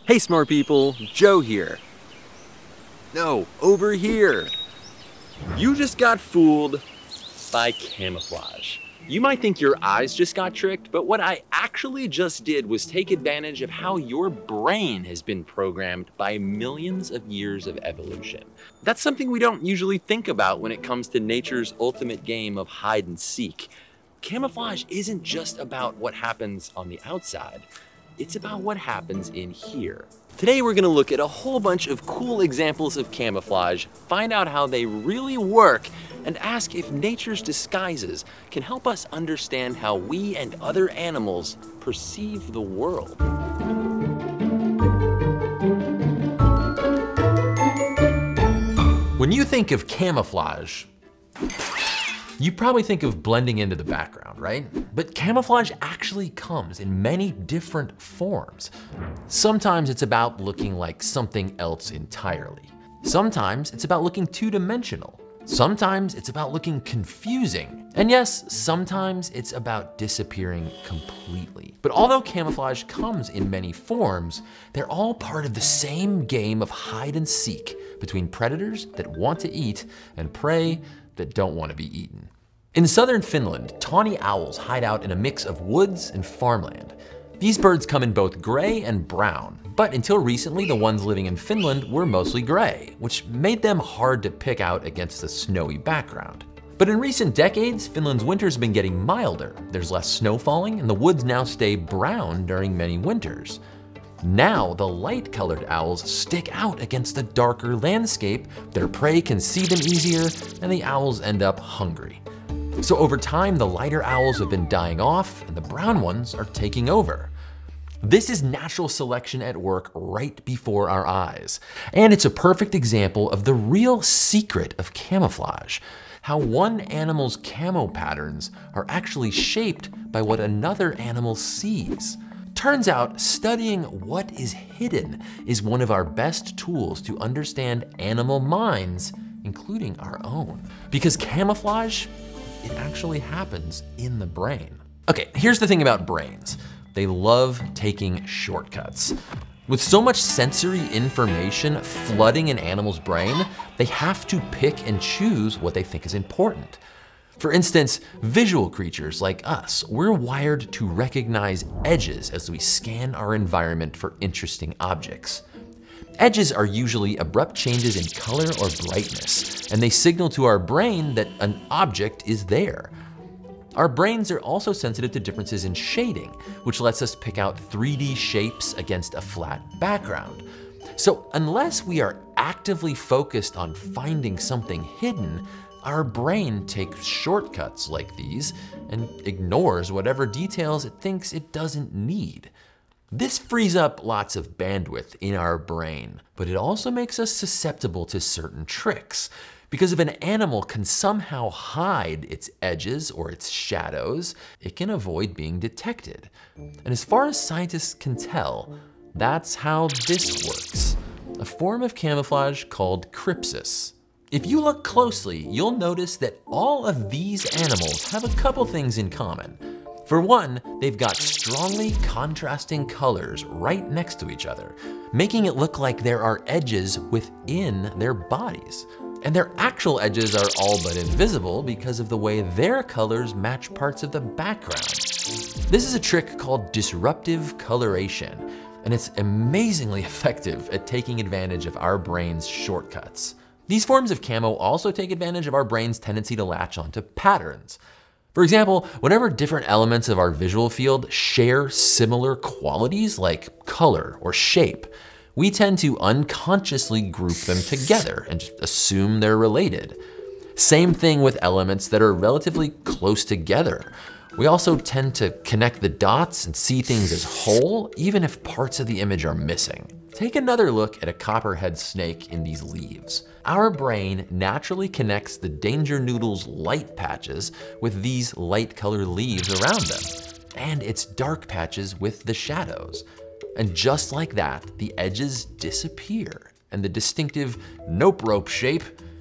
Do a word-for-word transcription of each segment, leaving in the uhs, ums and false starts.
Hey smart people, Joe here. No, over here. You just got fooled by camouflage. You might think your eyes just got tricked, but what I actually just did was take advantage of how your brain has been programmed by millions of years of evolution. That's something we don't usually think about when it comes to nature's ultimate game of hide and seek. Camouflage isn't just about what happens on the outside. It's about what happens in here. Today we're gonna look at a whole bunch of cool examples of camouflage, find out how they really work, and ask if nature's disguises can help us understand how we and other animals perceive the world. When you think of camouflage, you probably think of blending into the background, right? But camouflage actually comes in many different forms. Sometimes it's about looking like something else entirely. Sometimes it's about looking two-dimensional. Sometimes it's about looking confusing. And yes, sometimes it's about disappearing completely. But although camouflage comes in many forms, they're all part of the same game of hide and seek between predators that want to eat and prey that don't want to be eaten. In southern Finland, tawny owls hide out in a mix of woods and farmland. These birds come in both gray and brown, but until recently the ones living in Finland were mostly gray, which made them hard to pick out against the snowy background. But in recent decades, Finland's winters have been getting milder. There's less snow falling, and the woods now stay brown during many winters. Now, the light-colored owls stick out against the darker landscape, their prey can see them easier, and the owls end up hungry. So over time, the lighter owls have been dying off, and the brown ones are taking over. This is natural selection at work right before our eyes. And it's a perfect example of the real secret of camouflage, how one animal's camo patterns are actually shaped by what another animal sees. Turns out, studying what is hidden is one of our best tools to understand animal minds, including our own. Because camouflage, it actually happens in the brain. Okay, here's the thing about brains. They love taking shortcuts. With so much sensory information flooding an animal's brain, they have to pick and choose what they think is important. For instance, visual creatures like us, we're wired to recognize edges as we scan our environment for interesting objects. Edges are usually abrupt changes in color or brightness, and they signal to our brain that an object is there. Our brains are also sensitive to differences in shading, which lets us pick out three D shapes against a flat background. So unless we are actively focused on finding something hidden, our brain takes shortcuts like these and ignores whatever details it thinks it doesn't need. This frees up lots of bandwidth in our brain, but it also makes us susceptible to certain tricks. Because if an animal can somehow hide its edges or its shadows, it can avoid being detected. And as far as scientists can tell, that's how this works. A form of camouflage called crypsis. If you look closely, you'll notice that all of these animals have a couple things in common. For one, they've got strongly contrasting colors right next to each other, making it look like there are edges within their bodies. And their actual edges are all but invisible because of the way their colors match parts of the background. This is a trick called disruptive coloration, and it's amazingly effective at taking advantage of our brain's shortcuts. These forms of camo also take advantage of our brain's tendency to latch onto patterns. For example, whenever different elements of our visual field share similar qualities like color or shape, we tend to unconsciously group them together and just assume they're related. Same thing with elements that are relatively close together. We also tend to connect the dots and see things as whole, even if parts of the image are missing. Take another look at a copperhead snake in these leaves. Our brain naturally connects the danger noodle's light patches with these light colored leaves around them, and its dark patches with the shadows. And just like that, the edges disappear, and the distinctive nope rope shape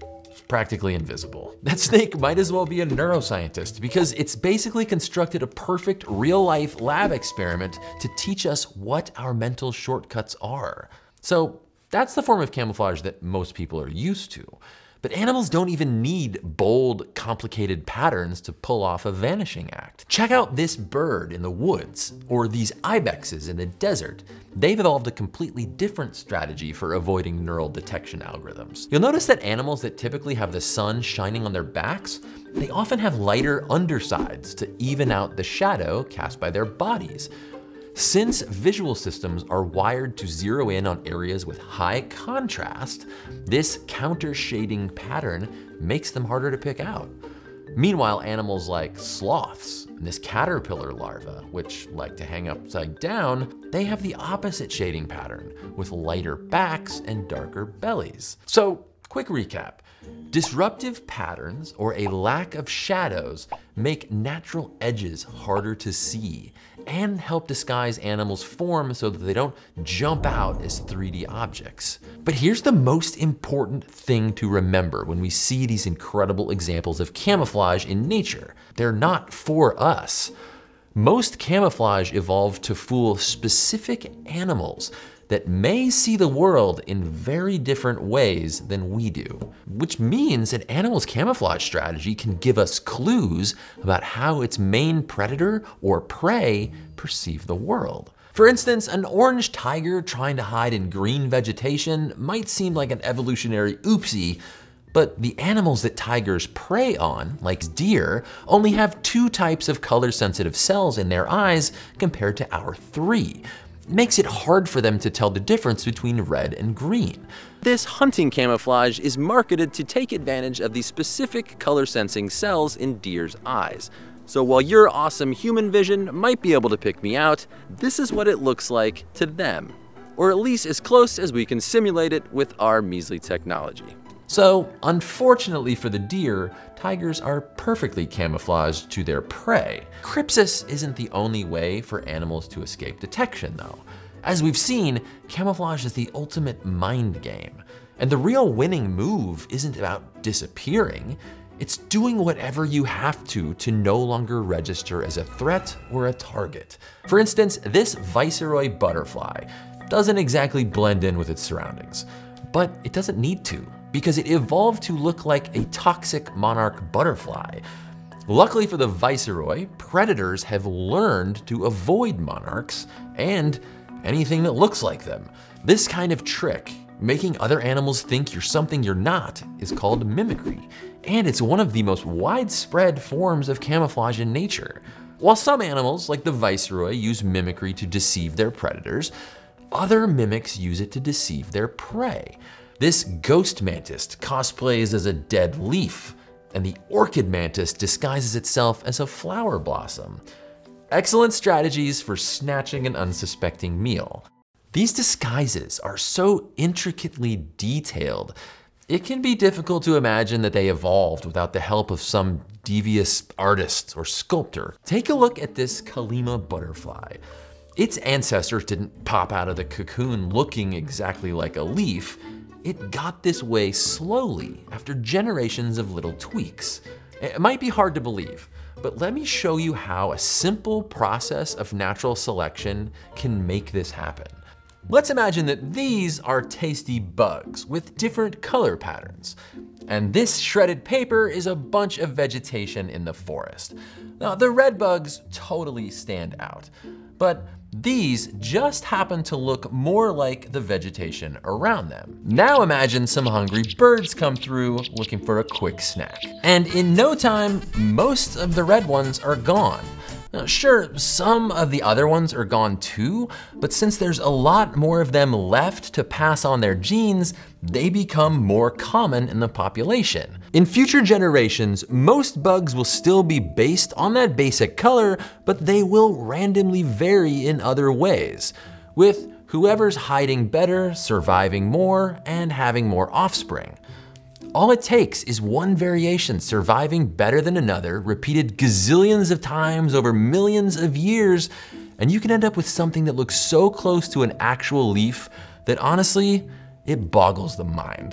practically invisible. That snake might as well be a neuroscientist because it's basically constructed a perfect real-life lab experiment to teach us what our mental shortcuts are. So that's the form of camouflage that most people are used to. But animals don't even need bold, complicated patterns to pull off a vanishing act. Check out this bird in the woods, or these ibexes in the desert. They've evolved a completely different strategy for avoiding neural detection algorithms. You'll notice that animals that typically have the sun shining on their backs, they often have lighter undersides to even out the shadow cast by their bodies. Since visual systems are wired to zero in on areas with high contrast, this counter shading pattern makes them harder to pick out. Meanwhile, animals like sloths and this caterpillar larva, which like to hang upside down, they have the opposite shading pattern with lighter backs and darker bellies. So, quick recap. Disruptive patterns or a lack of shadows make natural edges harder to see and help disguise animals' form so that they don't jump out as three D objects. But here's the most important thing to remember when we see these incredible examples of camouflage in nature. They're not for us. Most camouflage evolved to fool specific animals that may see the world in very different ways than we do, which means an animal's camouflage strategy can give us clues about how its main predator or prey perceive the world. For instance, an orange tiger trying to hide in green vegetation might seem like an evolutionary oopsie, but the animals that tigers prey on, like deer, only have two types of color-sensitive cells in their eyes compared to our three. It makes it hard for them to tell the difference between red and green. This hunting camouflage is marketed to take advantage of the specific color-sensing cells in deer's eyes. So while your awesome human vision might be able to pick me out, this is what it looks like to them. Or at least as close as we can simulate it with our measly technology. So, unfortunately for the deer, tigers are perfectly camouflaged to their prey. Crypsis isn't the only way for animals to escape detection, though. As we've seen, camouflage is the ultimate mind game. And the real winning move isn't about disappearing, it's doing whatever you have to to no longer register as a threat or a target. For instance, this viceroy butterfly doesn't exactly blend in with its surroundings, but it doesn't need to, because it evolved to look like a toxic monarch butterfly. Luckily for the viceroy, predators have learned to avoid monarchs and anything that looks like them. This kind of trick, making other animals think you're something you're not, is called mimicry, and it's one of the most widespread forms of camouflage in nature. While some animals, like the viceroy, use mimicry to deceive their predators, other mimics use it to deceive their prey. This ghost mantis cosplays as a dead leaf, and the orchid mantis disguises itself as a flower blossom. Excellent strategies for snatching an unsuspecting meal. These disguises are so intricately detailed, it can be difficult to imagine that they evolved without the help of some devious artist or sculptor. Take a look at this Kallima butterfly. Its ancestors didn't pop out of the cocoon looking exactly like a leaf. It got this way slowly after generations of little tweaks. It might be hard to believe, but let me show you how a simple process of natural selection can make this happen. Let's imagine that these are tasty bugs with different color patterns. And this shredded paper is a bunch of vegetation in the forest. Now, the red bugs totally stand out, but these just happen to look more like the vegetation around them. Now imagine some hungry birds come through looking for a quick snack. And in no time, most of the red ones are gone. Now, sure, some of the other ones are gone too, but since there's a lot more of them left to pass on their genes, they become more common in the population. In future generations, most bugs will still be based on that basic color, but they will randomly vary in other ways, with whoever's hiding better, surviving more, and having more offspring. All it takes is one variation surviving better than another, repeated gazillions of times over millions of years, and you can end up with something that looks so close to an actual leaf that honestly, it boggles the mind.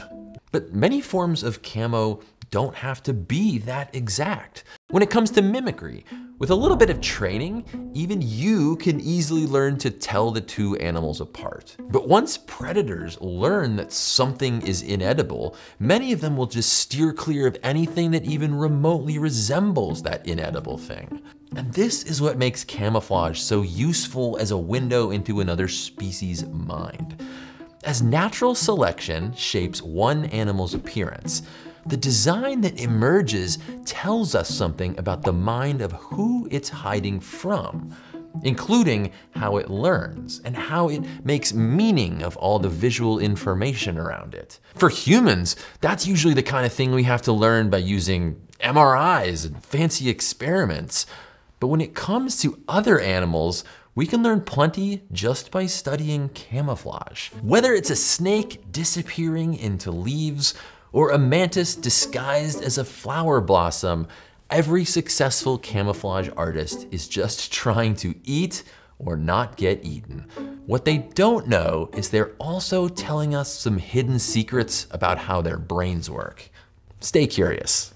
But many forms of camo don't have to be that exact. When it comes to mimicry, with a little bit of training, even you can easily learn to tell the two animals apart. But once predators learn that something is inedible, many of them will just steer clear of anything that even remotely resembles that inedible thing. And this is what makes camouflage so useful as a window into another species' mind. As natural selection shapes one animal's appearance, the design that emerges tells us something about the mind of who it's hiding from, including how it learns and how it makes meaning of all the visual information around it. For humans, that's usually the kind of thing we have to learn by using M R Is and fancy experiments. But when it comes to other animals, we can learn plenty just by studying camouflage. Whether it's a snake disappearing into leaves, or a mantis disguised as a flower blossom, every successful camouflage artist is just trying to eat or not get eaten. What they don't know is they're also telling us some hidden secrets about how their brains work. Stay curious.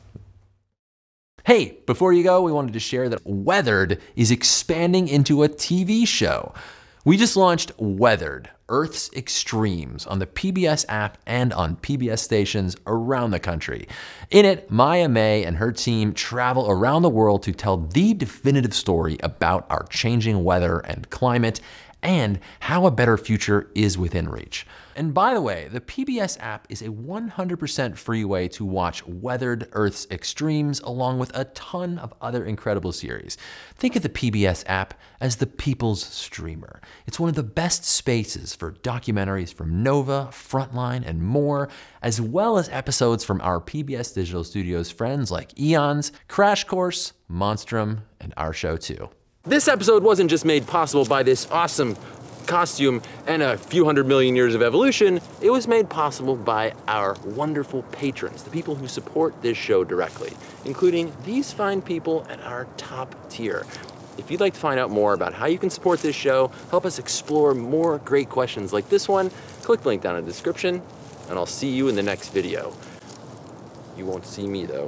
Hey, before you go, we wanted to share that Weathered is expanding into a T V show. We just launched Weathered, Earth's Extremes on the P B S app and on P B S stations around the country. In it, Maya May and her team travel around the world to tell the definitive story about our changing weather and climate and how a better future is within reach. And by the way, the P B S app is a one hundred percent free way to watch Weathered, Earth's Extremes, along with a ton of other incredible series. Think of the P B S app as the people's streamer. It's one of the best spaces for documentaries from Nova, Frontline, and more, as well as episodes from our P B S Digital Studios friends like Eons, Crash Course, Monstrum, and our show too. This episode wasn't just made possible by this awesome costume and a few hundred million years of evolution. It was made possible by our wonderful patrons, the people who support this show directly, including these fine people at our top tier. If you'd like to find out more about how you can support this show, help us explore more great questions like this one, click the link down in the description, and I'll see you in the next video. You won't see me though.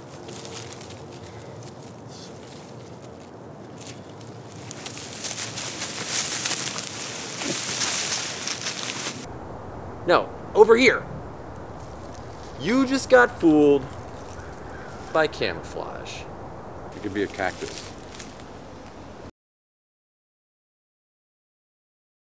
No, over here. You just got fooled by camouflage. You could be a cactus.